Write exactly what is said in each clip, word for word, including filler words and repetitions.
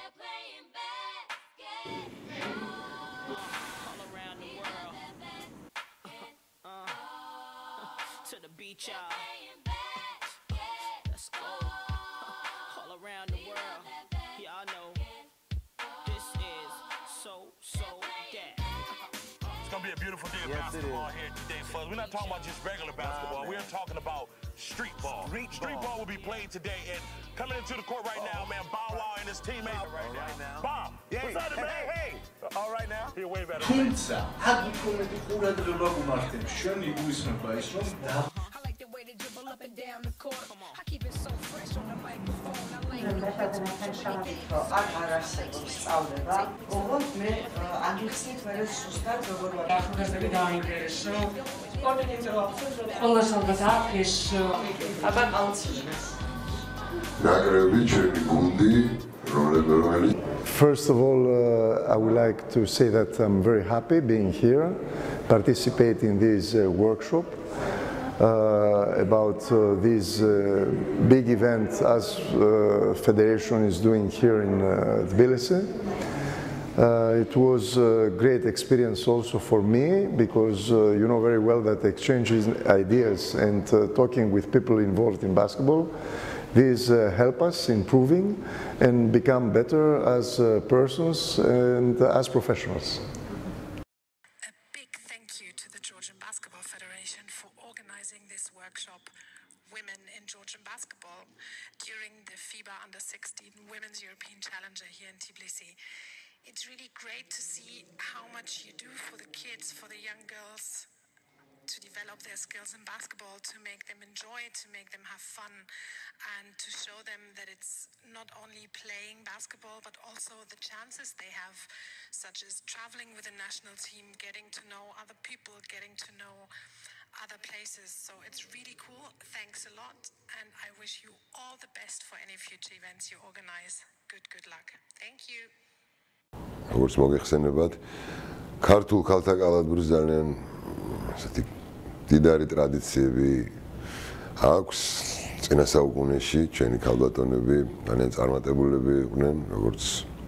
All around the world. Uh, to the beach, y'all. Let's go. All around the world. Y'all know this is so, so that. It's going to be a beautiful day of yes, basketball here today, fellas. We're not talking about just regular basketball. Nah, We're talking about street ball. Street, street ball. ball will be played today. And coming into the court right oh. now, man, Bow Wow and his teammates. All right, right now. Bob, yeah, what's up, man? Hey, hey. All right now? You're way better. თუმცა, ჰაგიკომეთი ყურადღება გუმართებს ჩვენი უისმება ის რომ არ არსებობს სწავლება. ოღონდ მე აგიხსნით მე ზუსტად როგორ ვარ ახალგაზრდები დაინტერესო. ყველა სამბათა ეს აბა აუცილებლად. ნაკრები ჩვენი გუნდი რომელი First of all, uh, I would like to say that I'm very happy being here, participating in this uh, workshop uh, about uh, this uh, big event as uh, Federation is doing here in uh, Tbilisi. Uh, it was a great experience also for me because uh, you know very well that exchanging ideas and uh, talking with people involved in basketball, these uh, help us improving and become better as uh, persons and uh, as professionals. A big thank you to the Georgian Basketball Federation for organizing this workshop, Women in Georgian Basketball, during the FIBA Under sixteen Women's European Challenger here in Tbilisi. It's really great to see how much you do for the kids, for the young girls, to develop their skills in basketball, to make them enjoy it, to make them have fun, and to show them that it's not only playing basketball, but also the chances they have, such as traveling with the national team, getting to know other people, getting to know other places. So it's really cool. Thanks a lot, and I wish you all the best for any future events you organize. Good, good luck. Thank you. როგორც მოგეხსენებათ, ქართულ ქალთა კალათბურთს ძალიან ასეთი დიდარი ტრადიციები აქვს. წინა საუკუნეში ჩვენი ქალბატონები ძალიან წარმატებულები იყვნენ, როგორც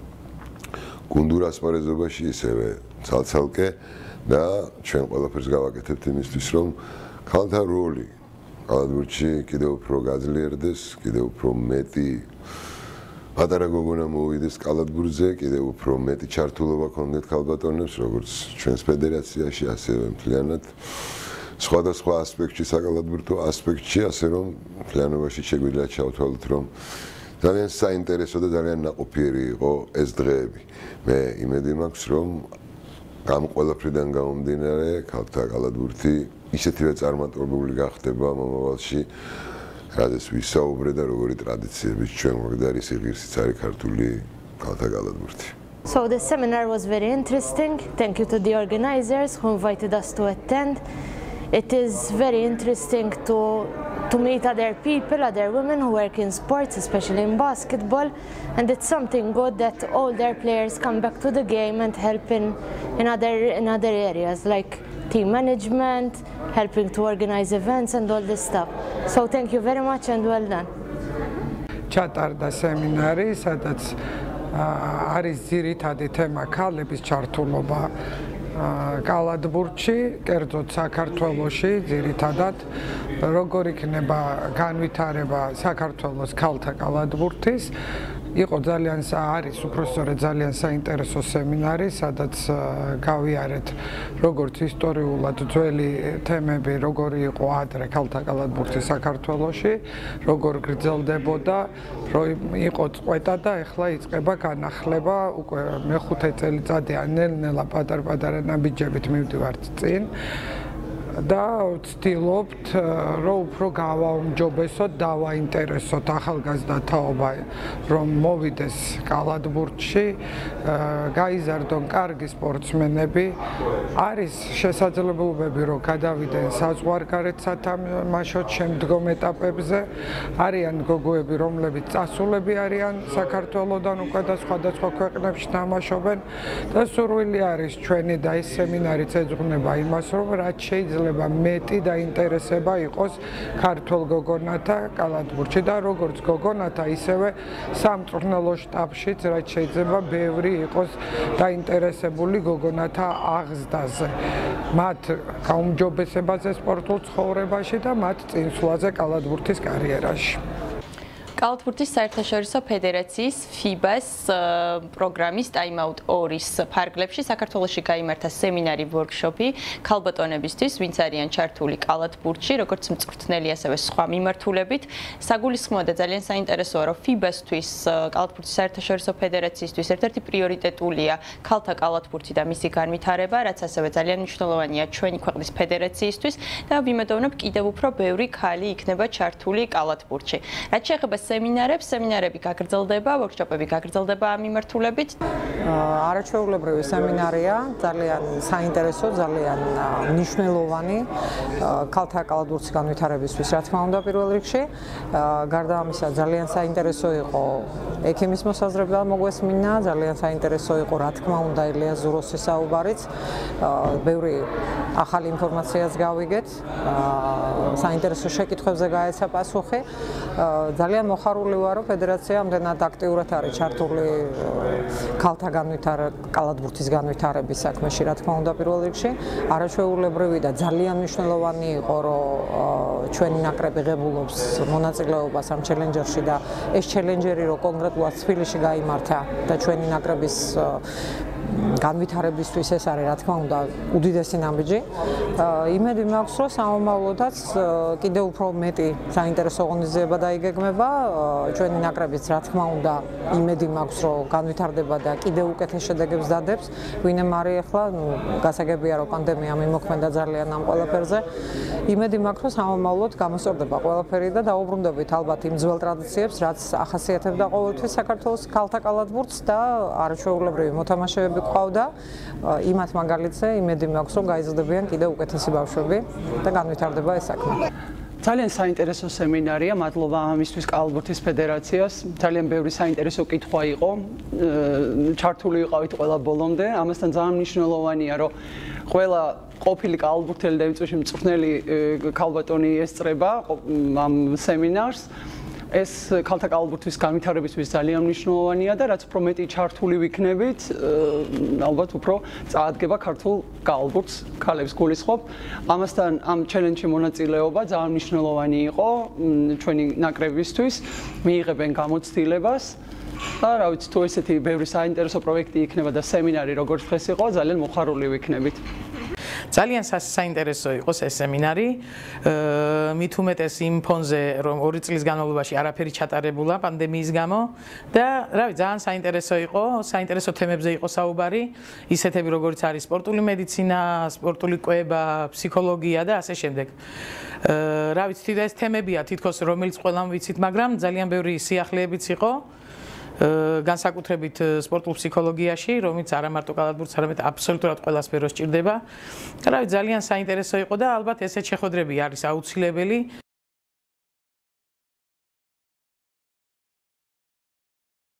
გუნდურ ასპარეზობაში, ისევე ცალ-ცალკე და ჩვენ ყველაფერს გავაკეთებთ იმისთვის, რომ ქალთა როლი კალათბურთში კიდევ უფრო გაძლიერდეს, კიდევ უფრო მეტი პატარა გოგონა მოვიდეს კალათბურთზე, კიდევ უფრო მეტი ჩართულობა ქონდეთ ქალბატონებს, როგორც ჩვენს ფედერაციაში, ასევე მთლიანად სხვადასხვა ასპექტში, საკალათბურთო ასპექტში, ასე რომ მთლიანობაში შეგვიძლია ჩავთვალოთ, რომ ძალიან საინტერესო და ძალიან ნაყოფიერი იყო ეს დღეები. მე იმედი მაქვს, რომ ამ ყველაფრიდან გამომდინარე, ქალთა კალათბურთი ისეთივე წარმატებული გახდება მომავალში, რადგან ვისაუბრე და როგორი ტრადიციების ჩვენ მოგდარი სიღირსიც არის ქართული ქალთა კალათბურთი. So the seminar was very interesting. Thank you to the organizers who invited us to attend. It is very interesting to to meet other people, other women who work in sports, especially in basketball, and it's something good that all their players come back to the game and help in in other in other areas like team management, helping to organize events and all this stuff. So thank you very much and well done. ჩატარდა სემინარი, სადაც არის ძირითადი თემა ქალების ჩართულობა კალათბურთში, კერძოდ საქართველოში, ძირითადად როგორ იქნება განვითარება საქართველოს ქალთა კალათბურთის. იყო ძალიან არის უпроსტორად ძალიან საინტერესო სემინარი, სადაც გავიარეთ როგორც ისტორიულად ძველი თემები, როგორი იყო ადრე ქალთა კალათბურთი საქართველოში, როგორ გრძელდებოდა, რომ იყო წყვეტა და ეხლა იწყება განახლება, უკვე მეხუთე წელიწადია ნელ-ნელა პატარ-პატარა ნაბიჯებით მივდივართ წინ. და ვცდილობთ, რომ უფრო გავაუმჯობესოთ, დავაინტერესოთ ახალგაზრდა თაობა, რომ მოვიდეს კალათბურთში, გაიზარდონ კარგი სპორტსმენები. არის შესაძლებლობები, რომ გადავიდნენ საზღვარგარეთ სათამაშოდ შემდგომ ეტაპებზე. არიან გოგოები, რომლებიც წასულები არიან საქართველოდან უკვე და სხვადასხვა ქვეყნებში თამაშობენ და სურვილი არის ჩვენი და ეს სემინარიც ეძღვნება იმას, რომ რაც შეიძლება შეიძლება მეტი დაინტერესება იყოს ქართულ გოგონათა კალათბურთში და როგორც გოგონათა, ისევე სამწვრთნელო შტაბშიც, რაც შეიძლება ბევრი იყოს დაინტერესებული გოგონათა აღზრდაზე, მათ გაუმჯობესებაზე სპორტულ ცხოვრებაში და მათ წინსვლაზე კალათბურთის კარიერაში. კალათბურთის საერთაშორისო ფედერაციის ფიბას პროგრამის Time Out ორის ფარგლებში საქართველოში გაიმართა სემინარი ვორქშოპი ქალბატონებისთვის, ვინც არიან ჩართული კალათბურთში, როგორც მწვრთნელი, ასევე სხვა მიმართულებით. საგულისხმოა და ძალიან საინტერესოა, რომ ფიბასთვის, კალათბურთის საერთაშორისო ფედერაციისთვის ერთ-ერთი პრიორიტეტულია ქალთა კალათბურთი და მისი განვითარება, რაც ასევე ძალიან მნიშვნელოვანია ჩვენი ქვეყნის ფედერაციისთვის და ვიმედოვნებ კიდევ უფრო ბევრი ქალი იქნება ჩართული კალათბურთში. რაც შეეხება სემინარებს, სემინარები გაგრძელდება, ვორქშოპები გაგრძელდება ამ მიმართულებით. არაჩვეულებრივი სემინარია, ძალიან საინტერესო, ძალიან მნიშვნელოვანი ქალთა კალათბურთის განვითარებისთვის, რა თქმა უნდა, პირველ რიგში. გარდა ამისა, ძალიან საინტერესო იყო ექიმის მოსაზრება მოგვესმინა, ძალიან საინტერესო იყო, რა თქმა უნდა, ილიას ზუროსის საუბარიც. ბევრი ახალი ინფორმაციაც გავიგეთ, საინტერესო შეკითხვებზე გაეცა პასუხი. ძალიან მოხარული ვარო, ფედერაცია ამდენად აქტიურად არის ჩართული ქალთა განვითარების, კალათბურთის განვითარების საქმეში, რა თქმა უნდა, პირველ რიგში. არაჩვეულებრივი და ძალიან მნიშვნელოვანი იყო, რომ ჩვენი ნაკრები ღებულობს მონაწილეობას ამ ჩელენჯერში და ეს ჩელენჯერი, რომ კონკრეტულად თბილისში გაიმართა და ჩვენი ნაკრების განვითარებისთვის ეს არის, რა თქმა უნდა, უდიდესი ნაბიჯი. იმედი მაქვს, რომ სამომავლოდაც კიდევ უფრო მეტი საინტერესო ღონისძიება დაიგეგმება. ჩვენი ნაკრებიც, რა თქმა უნდა, იმედი მაქვს, რომ განვითარდება და კიდევ უკეთეს შედეგებს დადებს. ვინემ არის ახლა, ნუ გასაგებია, რომ პანდემია მიმოქმედა ძალიან ამ ყველაფერზე. იმედი მაქვს, რომ სამომავლოდ გამოსწორდება ყველაფერი და დაუბრუნდებით ალბათ იმ ძველ ტრადიციებს, რაც ახასიათებდა ყოველთვის საქართველოს ქალთა კალათბურთს და არაჩვეულებრივი მოთამაშეები ყავდა. იმათ მაგალითზე იმედი მაქვს, რომ გაიზრდებიან კიდევ უკეთესი ბავშვები და განვითარდება ეს საქმე. ძალიან საინტერესო სემინარია, მადლობა ამისთვის კალათბურთის ფედერაციას. ძალიან ბევრი საინტერესო კითხვა იყო. ჩართული ვიყავით ყველა ბოლომდე. ამასთან ძალიან მნიშვნელოვანია, რომ ყველა ყოფილი კალათბურთელი და იმ წუთში მწვრთნელი ქალბატონი ესწრება ამ სემინარს. ეს ქალთა კალათბურთის განვითარებისთვის ძალიან მნიშვნელოვანია და რაც უფრო მეტი ჩართული ვიქნებით, ალბათ უფრო წაადგება ქართულ კალათბურთს, ქალებს გულისხმობ. ამასთან ამ ჩელენჯში მონაწილეობა ძალიან მნიშვნელოვანი იყო ჩვენი ნაკრებისთვის, მიიღებენ გამოცდილებას და რა ვიცი, თუ ესეთი ბევრი საინტერესო პროექტი იქნება და სემინარი როგორც დღეს იყო, ძალიან მოხარული ვიქნებით. ძალიან საინტერესო იყოს ეს სემინარი. მით უმეტეს იმ ფონზე, რომ ორი წლის განმავლობაში არაფერი ჩატარებულა პანდემიის გამო და რა ვიცი, ძალიან საინტერესო იყო, საინტერესო თემებზე იყო საუბარი, ისეთები როგორც არის სპორტული მედიცინა, სპორტული კვება, ფსიქოლოგია და ასე შემდეგ. რა ვიცი, ეს თემებია თითქოს რომელიც ყველამ ვიცით, მაგრამ ძალიან ბევრი სიახლეებიც იყო. განსაკუთრებით სპორტულ ფსიქოლოგიაში, რომელიც არა მარტო კალათბურთს, არამედ აბსოლუტურად ყველა სფეროს ჭირდება. რა ვიცი, ძალიან საინტერესო იყო და ალბათ ესეთ შეხვედრები არის აუცილებელი.